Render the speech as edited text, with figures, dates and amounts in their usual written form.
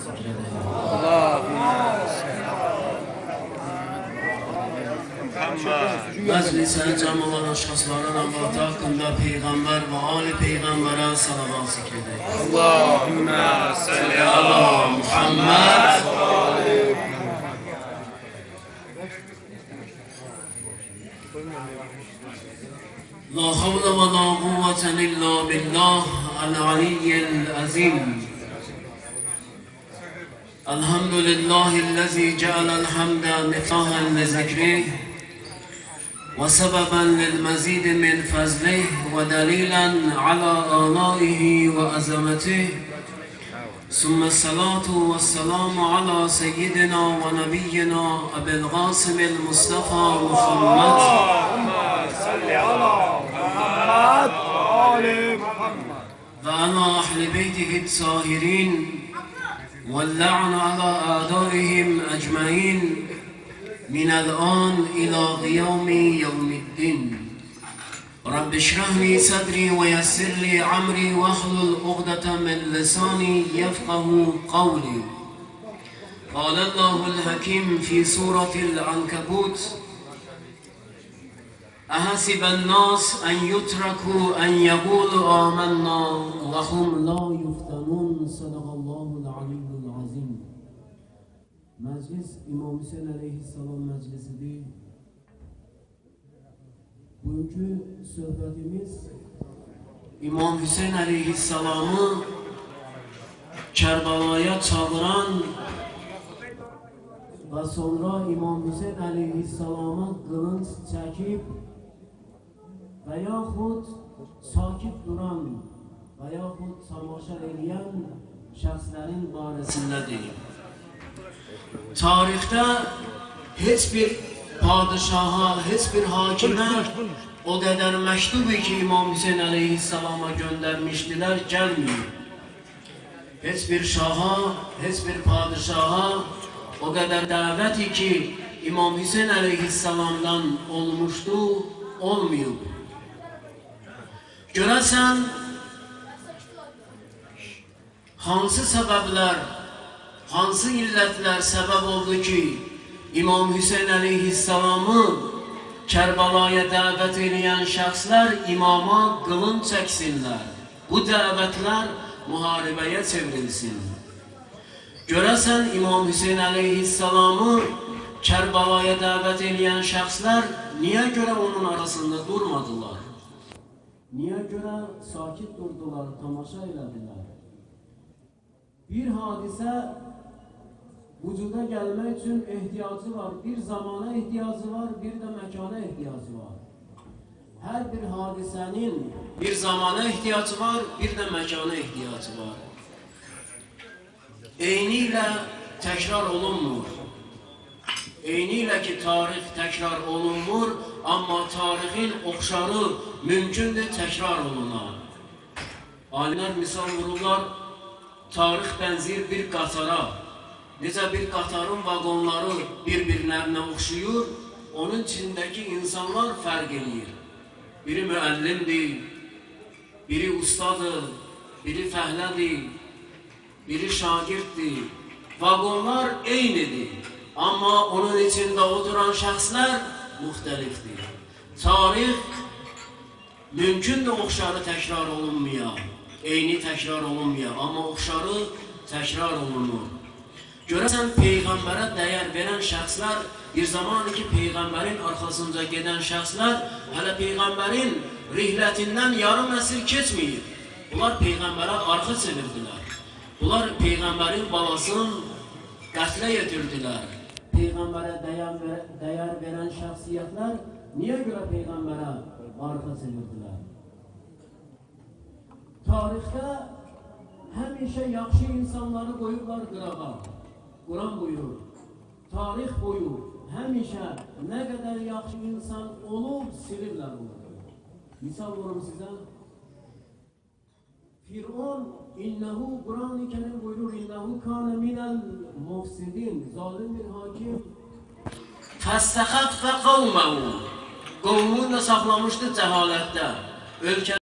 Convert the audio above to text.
zikr edeyim. Meclise cem olan şahsların avlatı hakkında peygamber ve ali peygambere salavat zikredeyim. Allahümme salli ala Muhammed. La havle ve la kuvvete illa billah el-aliyyil azim. Elhamdülillahi'llezî cealel hamde miftahan li zikrih ve sebeben lil mezîd min fazlih ve dalilen ala âlâihi ve azametih. Sümme salatu ve selamu ala seyyidina ve nebiyyina Ebil Qasimil Mustafa Muhammed. Allahümme salli ala Muhammed ve ali Muhammed. Ve ala ahli beytihi t-sahirin واللعن على أعدائهم أجمعين من الآن إلى قيام يوم الدين. رب اشرح لي صدري ويسر لي أمري واحلل عقدة من لساني يفقه قولي. قال الله الحكيم في سورة العنكبوت: أحسب الناس أن يتركوا أن يقولوا آمنا وهم لا يفتنون. صدق الله العلي العظيم. Meclis İmam Hüseyin Aleyhisselam meclisidir. Bugünkü söhbetimiz İmam Hüseyin Aleyhisselam'ı Kerbala'ya çağıran ve sonra İmam Hüseyin Aleyhisselam'a kılınç çekip veyahut sakit duran veyahut tamaşa edeyen şəxslərin barəsindədir. Tarixdə heç bir padişaha, heç bir hakimə o qədər məktubu ki İmam Hüseyin Aleyhisselama göndərmişdilər, gəlməyib. Heç bir şaha, heç bir padişaha o qədər dəvəti ki İmam Hüseyin Aleyhisselamdan olmuşdu, olmayıb. Görəsən, hansı səbəblər, hansı illətlər səbəb oldu ki İmam Hüseyin Aleyhisselam'ı Kərbalaya dəvət edən şəxslər imama qılınc çəksinlər. Bu dəvətlər müharibəyə çevrilsin. Görəsən İmam Hüseyin Aleyhisselam'ı Kərbalaya dəvət edən şəxslər niyə görə onun arasında durmadılar? Niyə görə sakit durdular, tamaşa elədilər? Bir hadisə vücuda gelmek için ihtiyacı var. Bir zamana ihtiyacı var, bir de mekana ihtiyacı var. Her bir hadisenin bir zamana ihtiyacı var, bir de mekana ihtiyacı var. Eyniyle tekrar olunmur. Eyniyle ki tarih tekrar olunmur, ama tarihin oxşarı mümkündür tekrar olunan. Alimler misal vururlar, tarih benzir bir qatara. Necə bir qatarın vagonları bir-birlərinə oxşuyur, onun içindəki insanlar fərq edir. Biri müəllimdir, biri ustadır, biri fəhlədir, biri şagirddir. Vagonlar eynidir, amma onun içində oturan şəxslər müxtəlifdir. Tarix mümkündür oxşarı təkrar olunmaya, eyni təkrar olunmaya, amma oxşarı təkrar olunur. Görəsən, Peyğəmbərə dəyər verən şəxslər, bir zaman ki Peyğəmbərin arxasınca gedən şəxslər, hələ Peyğəmbərin rihlətindən yarım əsr keçməyib. Bunlar Peyğəmbərə arxa çevirdilər. Bunlar Peyğəmbərin balasını qətlə yetirdilər. Peyğəmbərə dəyər verən şəxsiyyətlər niyə görə Peyğəmbərə arxa çevirdilər? Tarixdə həmişə yaxşı insanları qoyublar qırağa. Quran buyurur, tarix boyu həmişə nə qədər yaxşı insan olub, silirlər onları. Misal vurum sizə. Firon, innehu, Quran-ı Kerim buyurur, innehu kâne minel mufsidin, zalim bir hakim. Fəstəxəfə qavməhu, qovmunu da saxlamışdı cəhalətdə.